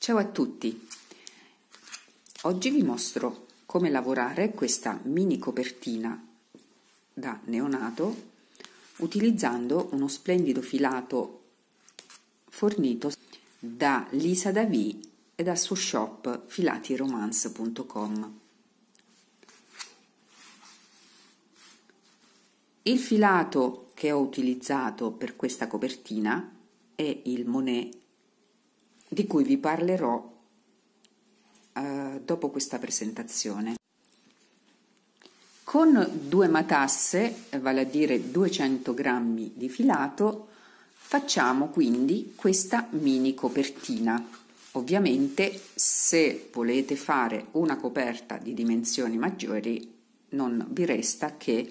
Ciao a tutti, oggi vi mostro come lavorare questa mini copertina da neonato utilizzando uno splendido filato fornito da Lisa Davì e dal suo shop filatiromance.com. Il filato che ho utilizzato per questa copertina è il Monet, di cui vi parlerò dopo questa presentazione. Con 2 matasse, vale a dire 200 grammi di filato, facciamo quindi questa mini copertina. Ovviamente, se volete fare una coperta di dimensioni maggiori, non vi resta che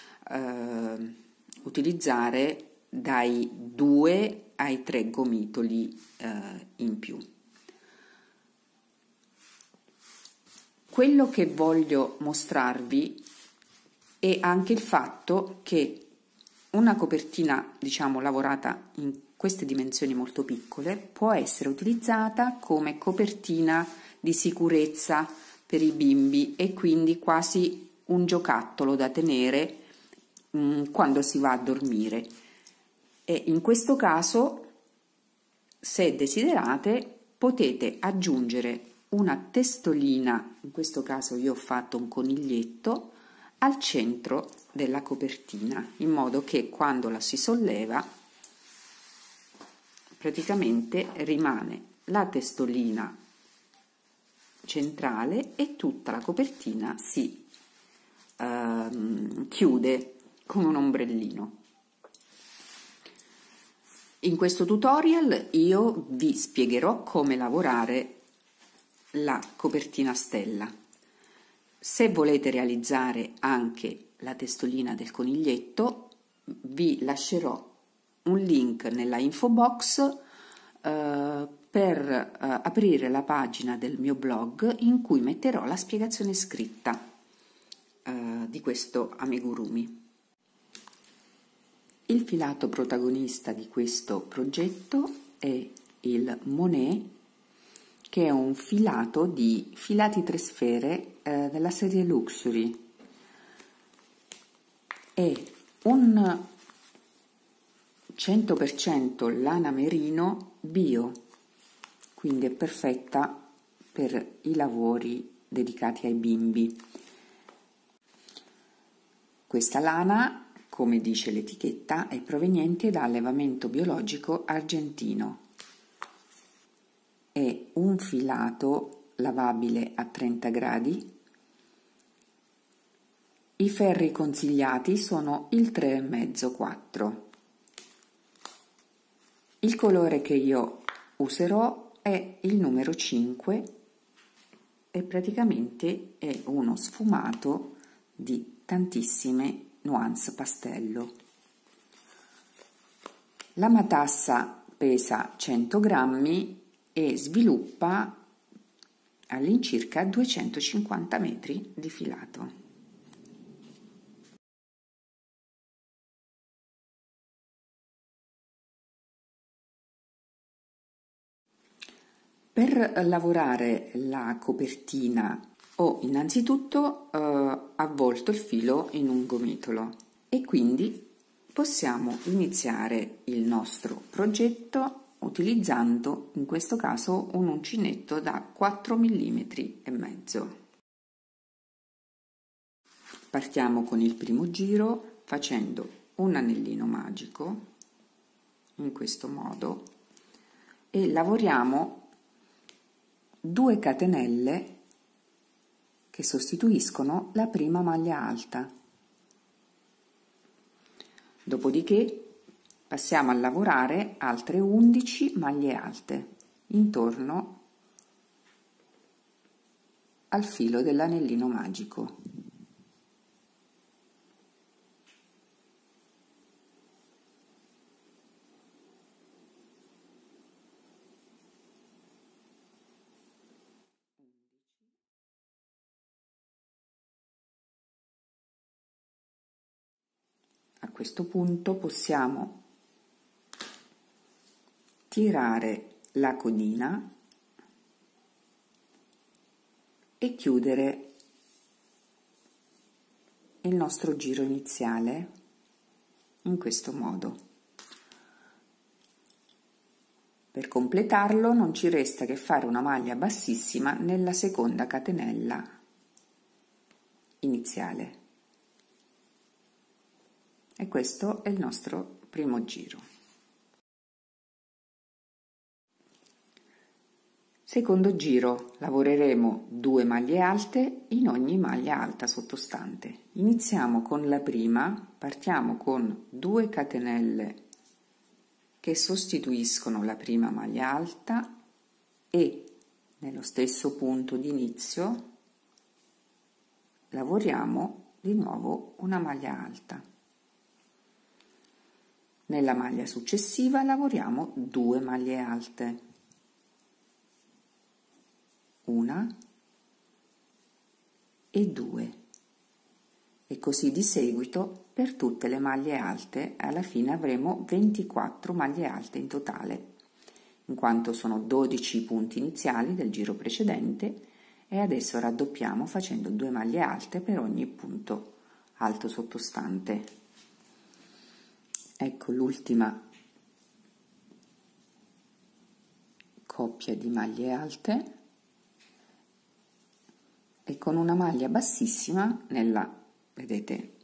utilizzare dai 2 ai 3 gomitoli in più. Quello che voglio mostrarvi è anche il fatto che una copertina, diciamo, lavorata in queste dimensioni molto piccole può essere utilizzata come copertina di sicurezza per i bimbi e quindi quasi un giocattolo da tenere quando si va a dormire. E in questo caso, se desiderate, potete aggiungere una testolina, in questo caso io ho fatto un coniglietto, al centro della copertina, in modo che quando la si solleva praticamente rimane la testolina centrale e tutta la copertina si chiude come un ombrellino. In questo tutorial io vi spiegherò come lavorare la copertina stella. Se volete realizzare anche la testolina del coniglietto, vi lascerò un link nella info box per aprire la pagina del mio blog in cui metterò la spiegazione scritta di questo amigurumi. Il filato protagonista di questo progetto è il Monet, che è un filato di filati 3 sfere della serie Luxury. È un 100% lana merino bio, quindi è perfetta per i lavori dedicati ai bimbi. Questa lana, come dice l'etichetta, è proveniente da allevamento biologico argentino. È un filato lavabile a 30 gradi. I ferri consigliati sono il 3,5-4. Il colore che io userò è il numero 5 e praticamente è uno sfumato di tantissime nuance pastello. La matassa pesa 100 grammi e sviluppa all'incirca 250 metri di filato. Per lavorare la copertina ho innanzitutto avvolto il filo in un gomitolo e quindi possiamo iniziare il nostro progetto utilizzando in questo caso un uncinetto da 4,5 mm. Partiamo con il primo giro facendo un anellino magico in questo modo e lavoriamo 2 catenelle che sostituiscono la prima maglia alta. Dopodiché passiamo a lavorare altre 11 maglie alte intorno al filo dell'anellino magico. A questo punto possiamo tirare la codina e chiudere il nostro giro iniziale in questo modo. Per completarlo non ci resta che fare una maglia bassissima nella seconda catenella iniziale. E questo è il nostro primo giro. Secondo giro lavoreremo 2 maglie alte in ogni maglia alta sottostante. Iniziamo con la prima, partiamo con 2 catenelle che sostituiscono la prima maglia alta e nello stesso punto di inizio lavoriamo di nuovo una maglia alta. Nella maglia successiva lavoriamo 2 maglie alte, una e 2, e così di seguito per tutte le maglie alte. Alla fine avremo 24 maglie alte in totale, in quanto sono 12 i punti iniziali del giro precedente, e adesso raddoppiamo facendo 2 maglie alte per ogni punto alto sottostante. Ecco l'ultima coppia di maglie alte, e con una maglia bassissima nella, vedete,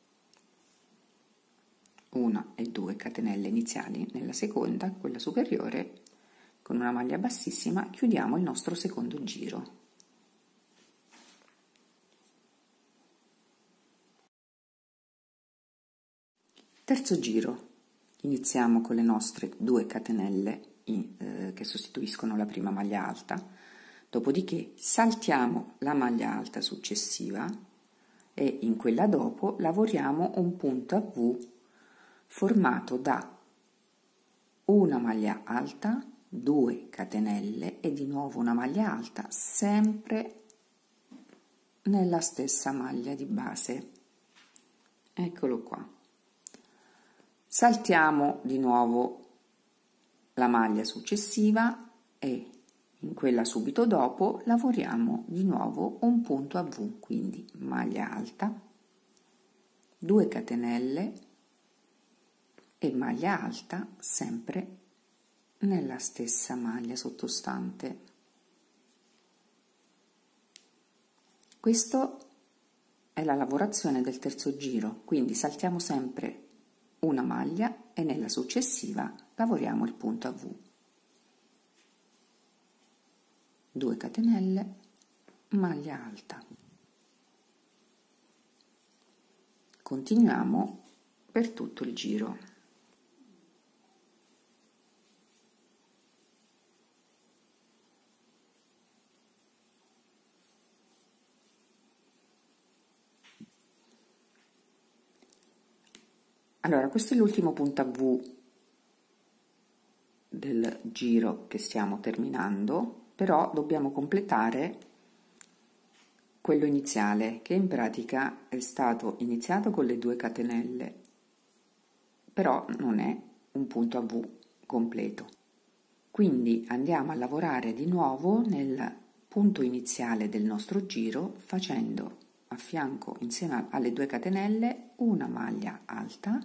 1 e 2 catenelle iniziali, nella seconda, quella superiore, con una maglia bassissima chiudiamo il nostro secondo giro. Terzo giro, iniziamo con le nostre 2 catenelle che sostituiscono la prima maglia alta. Dopodiché saltiamo la maglia alta successiva e in quella dopo lavoriamo un punto a V formato da una maglia alta, 2 catenelle e di nuovo una maglia alta, sempre nella stessa maglia di base. Eccolo qua. Saltiamo di nuovo la maglia successiva e in quella subito dopo lavoriamo di nuovo un punto a V, quindi maglia alta, 2 catenelle e maglia alta sempre nella stessa maglia sottostante. Questa è la lavorazione del terzo giro, quindi saltiamo sempre una maglia e nella successiva lavoriamo il punto a V. 2 catenelle, maglia alta. Continuiamo per tutto il giro. Allora, questo è l'ultimo punto a V del giro che stiamo terminando, però dobbiamo completare quello iniziale, che in pratica è stato iniziato con le 2 catenelle, però non è un punto a V completo. Quindi andiamo a lavorare di nuovo nel punto iniziale del nostro giro, facendo a fianco, insieme alle 2 catenelle, una maglia alta,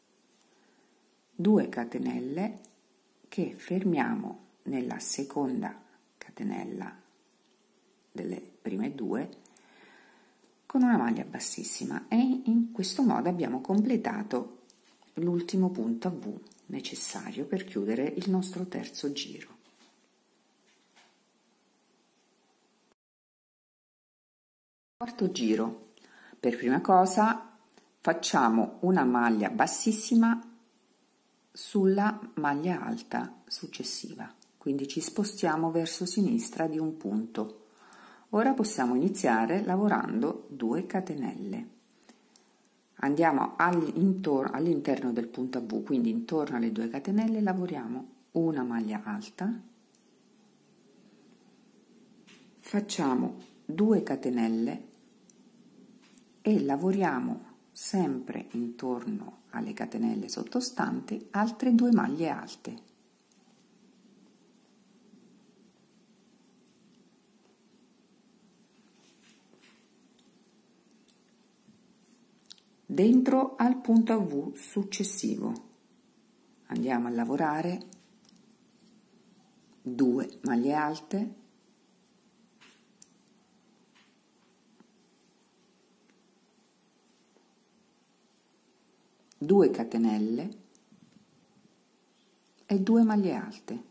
2 catenelle che fermiamo nella seconda catenella delle prime 2 con una maglia bassissima, e in questo modo abbiamo completato l'ultimo punto a V necessario per chiudere il nostro terzo giro. Quarto giro. Per prima cosa facciamo una maglia bassissima sulla maglia alta successiva, quindi ci spostiamo verso sinistra di un punto. Ora possiamo iniziare lavorando 2 catenelle. Andiamo all'interno del punto a V, quindi intorno alle 2 catenelle lavoriamo una maglia alta, facciamo 2 catenelle e lavoriamo sempre intorno alle catenelle sottostanti altre 2 maglie alte. dentro al punto a V successivo. Andiamo a lavorare 2 maglie alte, 2 catenelle e 2 maglie alte.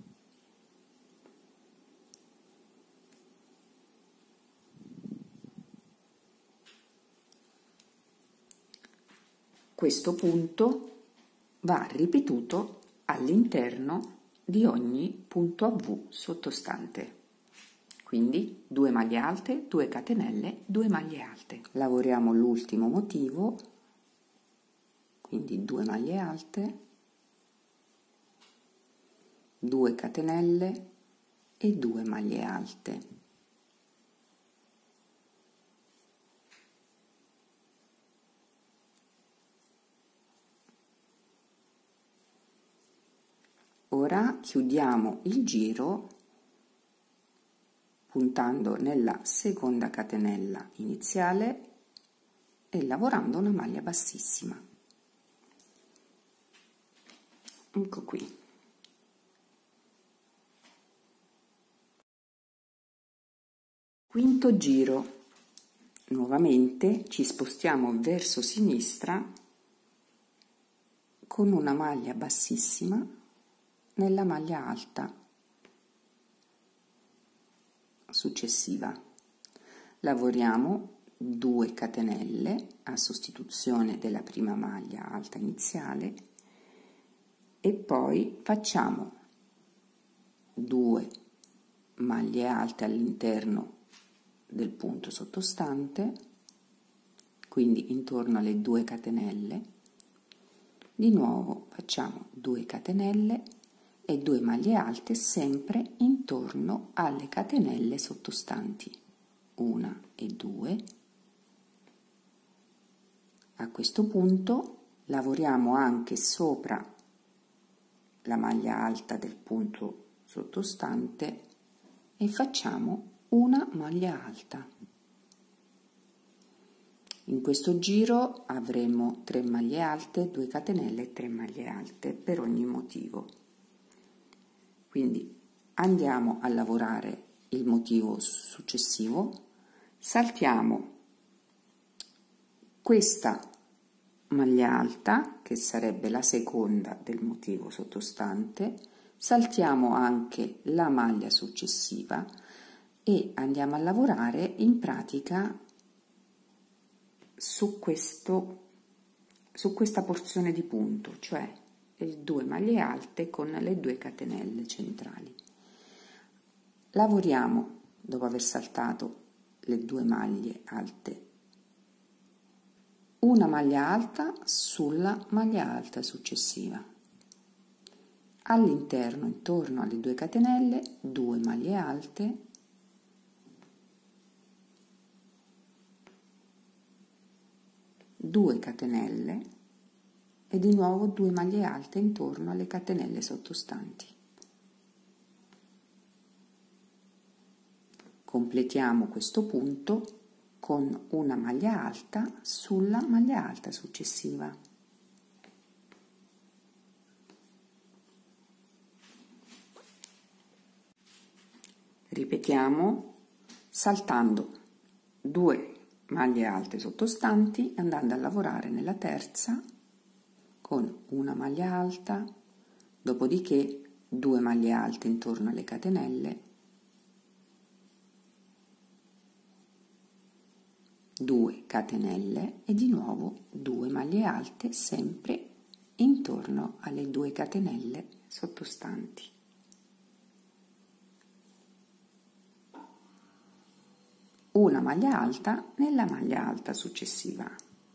Questo punto va ripetuto all'interno di ogni punto a V sottostante. Quindi 2 maglie alte, 2 catenelle, 2 maglie alte. Lavoriamo l'ultimo motivo, quindi 2 maglie alte, 2 catenelle e 2 maglie alte. Ora chiudiamo il giro puntando nella seconda catenella iniziale e lavorando una maglia bassissima. Ecco qui. Quinto giro. Nuovamente ci spostiamo verso sinistra con una maglia bassissima nella maglia alta successiva. Lavoriamo 2 catenelle a sostituzione della prima maglia alta iniziale e poi facciamo 2 maglie alte all'interno del punto sottostante, quindi intorno alle 2 catenelle. Di nuovo facciamo 2 catenelle e 2 maglie alte sempre intorno alle catenelle sottostanti, 1 e 2. A questo punto lavoriamo anche sopra la maglia alta del punto sottostante e facciamo una maglia alta. In questo giro avremo 3 maglie alte, 2 catenelle e 3 maglie alte per ogni motivo. Quindi andiamo a lavorare il motivo successivo, saltiamo questa maglia alta, che sarebbe la seconda del motivo sottostante, saltiamo anche la maglia successiva e andiamo a lavorare in pratica su questa porzione di punto, cioè le 2 maglie alte con le 2 catenelle centrali. Lavoriamo, dopo aver saltato le 2 maglie alte, una maglia alta sulla maglia alta successiva. All'interno, intorno alle 2 catenelle, 2 maglie alte, 2 catenelle e di nuovo 2 maglie alte intorno alle catenelle sottostanti. Completiamo questo punto con una maglia alta sulla maglia alta successiva. Ripetiamo saltando 2 maglie alte sottostanti e andando a lavorare nella terza con una maglia alta, dopodiché 2 maglie alte intorno alle catenelle, 2 catenelle e di nuovo 2 maglie alte sempre intorno alle 2 catenelle sottostanti. Una maglia alta nella maglia alta successiva.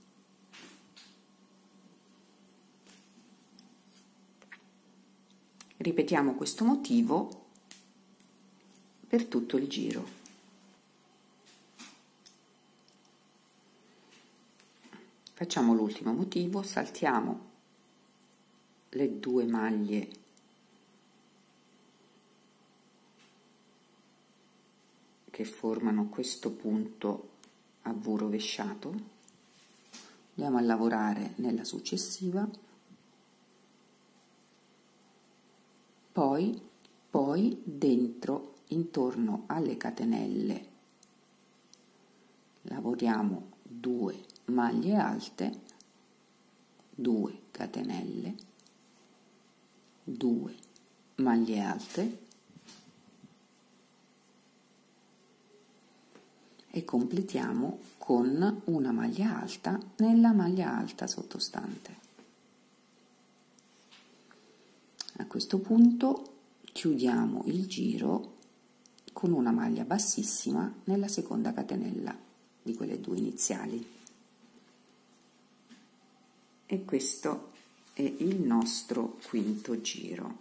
Ripetiamo questo motivo per tutto il giro. Facciamo l'ultimo motivo, saltiamo le 2 maglie che formano questo punto a V rovesciato, andiamo a lavorare nella successiva, poi dentro, intorno alle catenelle, lavoriamo 2 maglie alte, 2 catenelle, 2 maglie alte e completiamo con una maglia alta nella maglia alta sottostante. A questo punto chiudiamo il giro con una maglia bassissima nella seconda catenella di quelle 2 iniziali. E questo è il nostro quinto giro.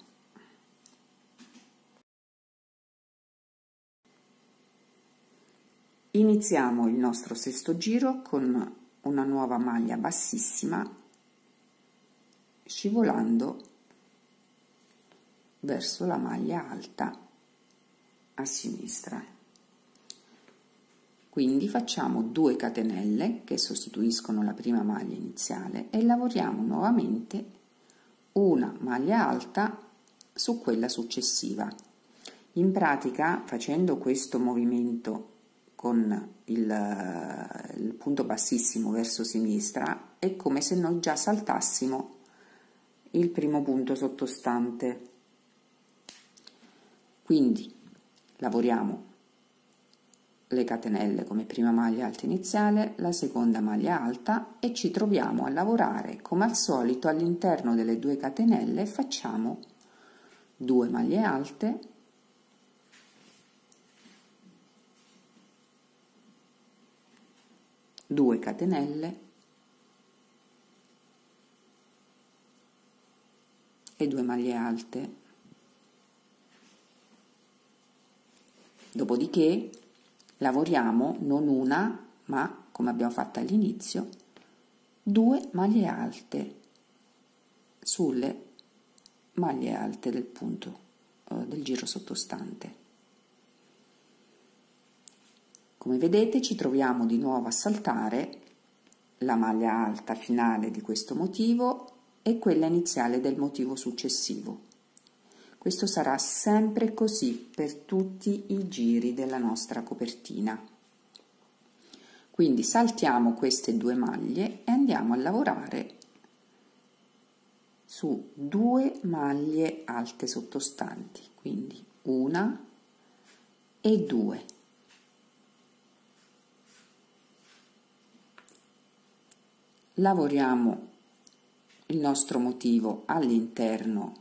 Iniziamo il nostro sesto giro con una nuova maglia bassissima, scivolando verso la maglia alta a sinistra. Quindi facciamo 2 catenelle che sostituiscono la prima maglia iniziale e lavoriamo nuovamente una maglia alta su quella successiva. In pratica, facendo questo movimento con il punto bassissimo verso sinistra, è come se noi già saltassimo il primo punto sottostante. Quindi lavoriamo le catenelle come prima maglia alta iniziale, la seconda maglia alta e ci troviamo a lavorare come al solito all'interno delle 2 catenelle. Facciamo 2 maglie alte, 2 catenelle e 2 maglie alte. Dopodiché lavoriamo non una, ma come abbiamo fatto all'inizio, 2 maglie alte sulle maglie alte del punto del giro sottostante. Come vedete ci troviamo di nuovo a saltare la maglia alta finale di questo motivo e quella iniziale del motivo successivo. Questo sarà sempre così per tutti i giri della nostra copertina. Quindi saltiamo queste 2 maglie e andiamo a lavorare su 2 maglie alte sottostanti, quindi 1 e 2. Lavoriamo il nostro motivo all'interno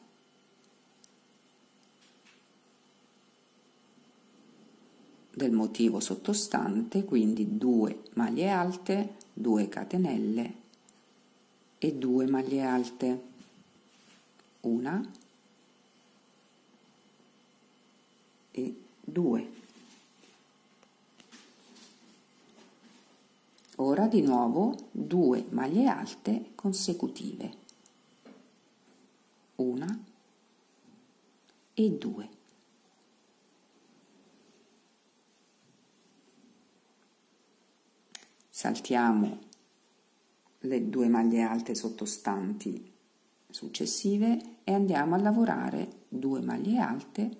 del motivo sottostante, quindi 2 maglie alte, 2 catenelle e 2 maglie alte, 1 e 2. Ora di nuovo 2 maglie alte consecutive, 1 e 2. Saltiamo le 2 maglie alte sottostanti successive e andiamo a lavorare 2 maglie alte,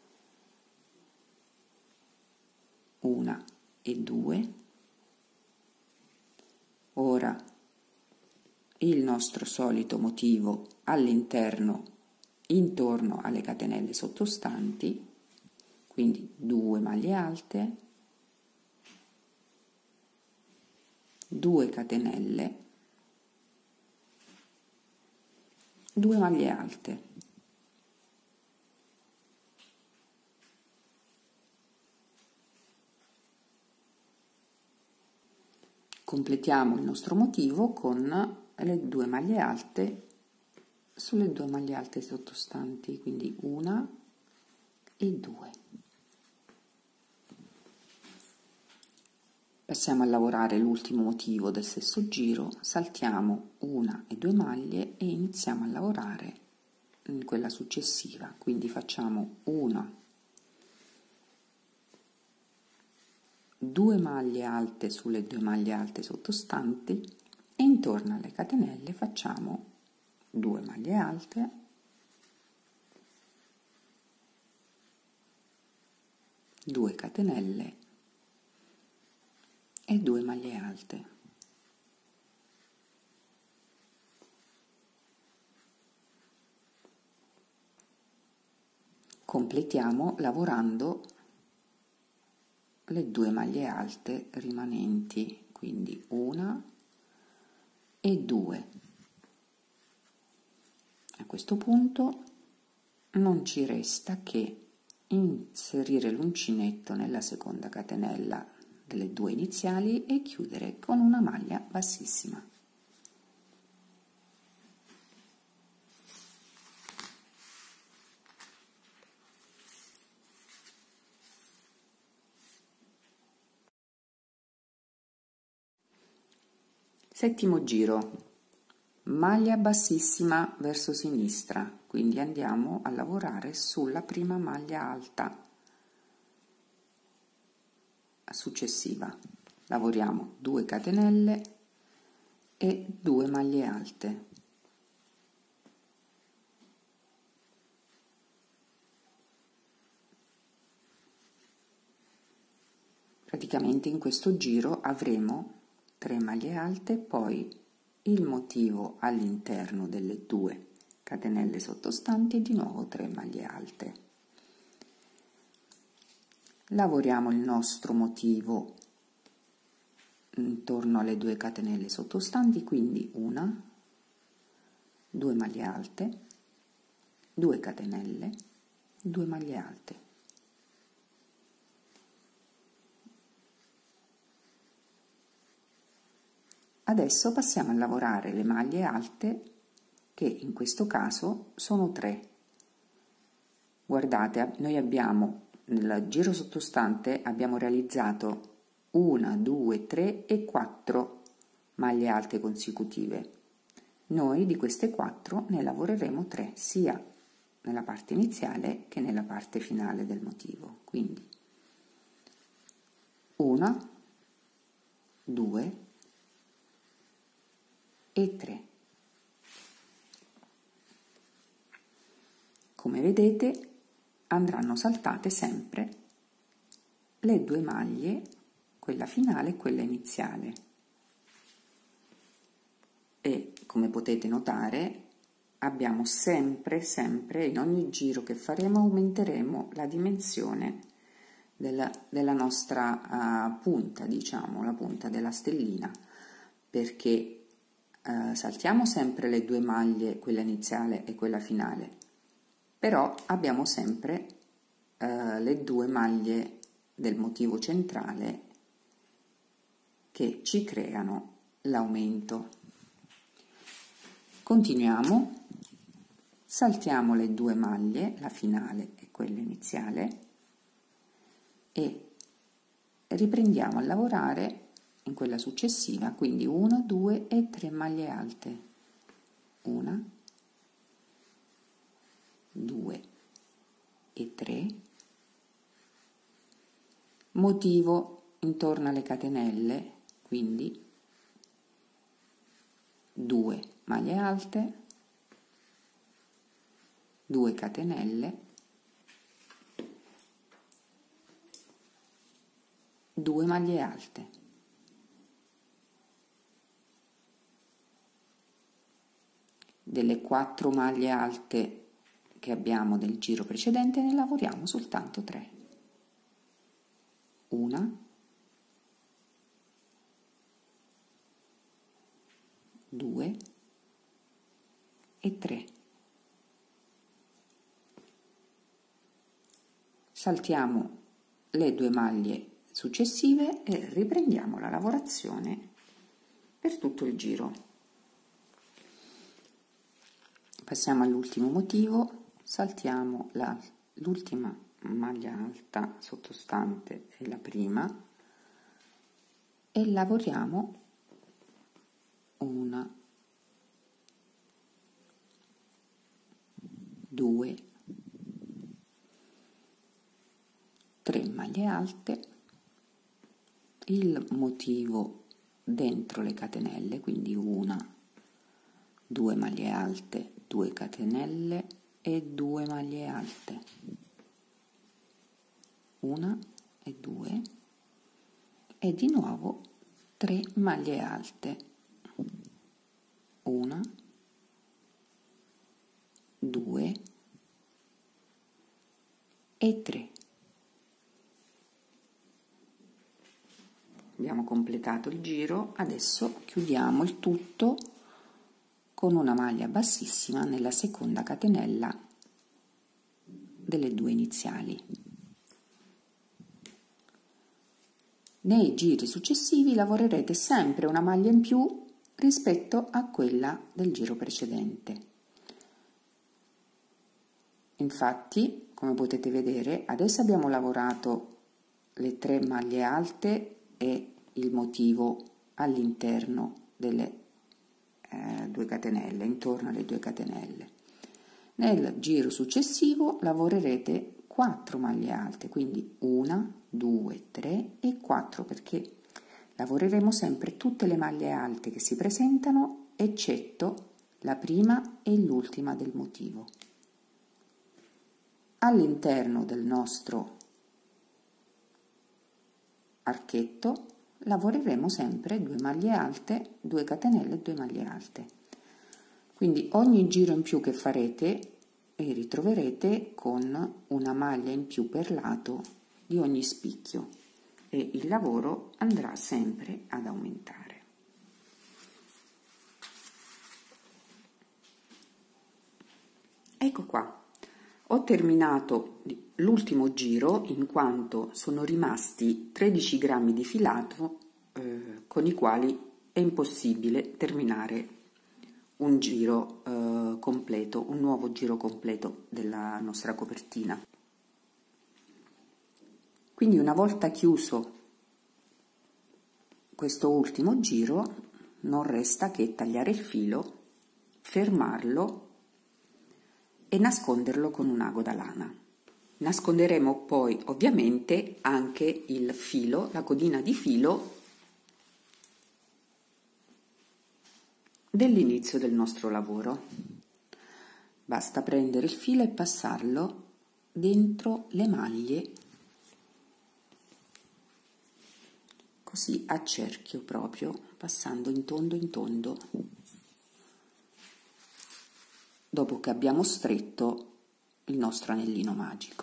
1 e 2. Ora il nostro solito motivo all'interno, intorno alle catenelle sottostanti, quindi 2 maglie alte, 2 catenelle, 2 maglie alte. Completiamo il nostro motivo con le 2 maglie alte sulle 2 maglie alte sottostanti, quindi 1 e 2. Passiamo a lavorare l'ultimo motivo del stesso giro, saltiamo 1 e 2 maglie e iniziamo a lavorare in quella successiva, quindi facciamo 2 maglie alte sulle 2 maglie alte sottostanti e intorno alle catenelle facciamo 2 maglie alte, 2 catenelle e 2 maglie alte. Completiamo lavorando le 2 maglie alte rimanenti, quindi 1 e 2. A questo punto non ci resta che inserire l'uncinetto nella seconda catenella delle 2 iniziali e chiudere con una maglia bassissima. Settimo giro, maglia bassissima verso sinistra, quindi andiamo a lavorare sulla prima maglia alta successiva. Lavoriamo 2 catenelle e 2 maglie alte. Praticamente in questo giro avremo 3 maglie alte, poi il motivo all'interno delle 2 catenelle sottostanti e di nuovo 3 maglie alte. Lavoriamo il nostro motivo intorno alle 2 catenelle sottostanti, quindi 1, 2 maglie alte, 2 catenelle, 2 maglie alte. Adesso passiamo a lavorare le maglie alte, che in questo caso sono 3. Guardate, noi abbiamo nel giro sottostante abbiamo realizzato 1, 2, 3 e 4 maglie alte consecutive. Noi di queste 4 ne lavoreremo 3, sia nella parte iniziale che nella parte finale del motivo. Quindi 1, 2 e 3. Come vedete andranno saltate sempre le 2 maglie, quella finale e quella iniziale, e come potete notare abbiamo sempre in ogni giro che faremo aumenteremo la dimensione della nostra punta, diciamo la punta della stellina, perché saltiamo sempre le 2 maglie, quella iniziale e quella finale, però abbiamo sempre le 2 maglie del motivo centrale che ci creano l'aumento. Continuiamo, saltiamo le 2 maglie, la finale e quella iniziale, e riprendiamo a lavorare in quella successiva, quindi 1, 2 e 3 maglie alte, 1, 2 e 3, motivo intorno alle catenelle, quindi 2 maglie alte, 2 catenelle, 2 maglie alte. Delle 4 maglie alte che abbiamo del giro precedente ne lavoriamo soltanto 3. 1, 2 e 3. Saltiamo le 2 maglie successive e riprendiamo la lavorazione per tutto il giro. Passiamo all'ultimo motivo, saltiamo l'ultima maglia alta sottostante e la prima e lavoriamo 1, 2, 3 maglie alte, il motivo dentro le catenelle, quindi 1, 2 maglie alte, 2 catenelle e 2 maglie alte, 1 e 2 e di nuovo 3 maglie alte, 1, 2 e 3. Abbiamo completato il giro, adesso chiudiamo il tutto con una maglia bassissima nella seconda catenella delle 2 iniziali. Nei giri successivi lavorerete sempre una maglia in più rispetto a quella del giro precedente. Infatti, come potete vedere, adesso abbiamo lavorato le 3 maglie alte e il motivo all'interno delle 2 catenelle, intorno alle 2 catenelle. Nel giro successivo lavorerete 4 maglie alte, quindi 1, 2, 3 e 4, perché lavoreremo sempre tutte le maglie alte che si presentano, eccetto la prima e l'ultima del motivo. All'interno del nostro archetto lavoreremo sempre 2 maglie alte, 2 catenelle e 2 maglie alte. Quindi ogni giro in più che farete vi ritroverete con una maglia in più per lato di ogni spicchio e il lavoro andrà sempre ad aumentare. Ecco qua. Ho terminato l'ultimo giro in quanto sono rimasti 13 grammi di filato con i quali è impossibile terminare un giro completo, un nuovo giro completo della nostra copertina. Quindi una volta chiuso questo ultimo giro non resta che tagliare il filo, fermarlo e nasconderlo con un ago da lana. Nasconderemo poi ovviamente anche il filo, la codina di filo dell'inizio del nostro lavoro. Basta prendere il filo e passarlo dentro le maglie, così a cerchio proprio, passando in tondo, dopo che abbiamo stretto il nostro anellino magico.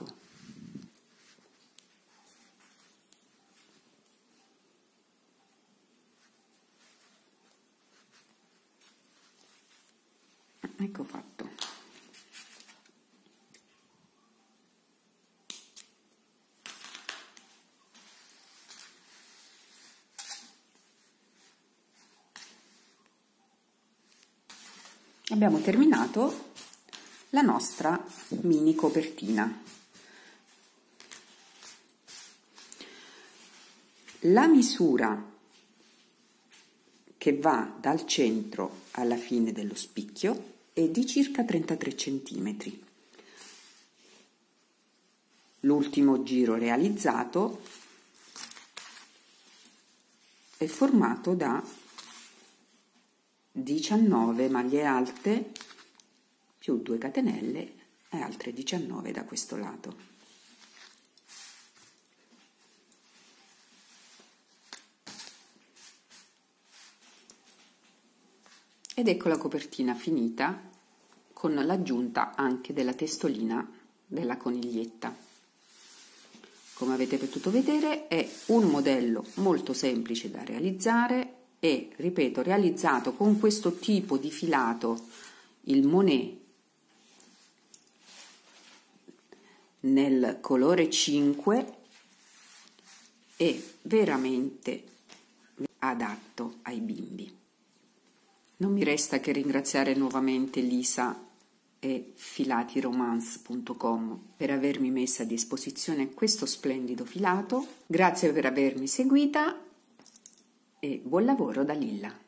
Ecco fatto. Abbiamo terminato la nostra mini copertina. La misura che va dal centro alla fine dello spicchio è di circa 33 cm. L'ultimo giro realizzato è formato da 19 maglie alte più 2 catenelle e altre 19 da questo lato. Ed ecco la copertina finita con l'aggiunta anche della testolina della coniglietta. Come avete potuto vedere è un modello molto semplice da realizzare e, ripeto, realizzato con questo tipo di filato, il Monet, nel colore 5, è veramente adatto ai bimbi. Non mi resta che ringraziare nuovamente Lisa e filatiromance.com per avermi messa a disposizione questo splendido filato. Grazie per avermi seguita e buon lavoro da Lilla.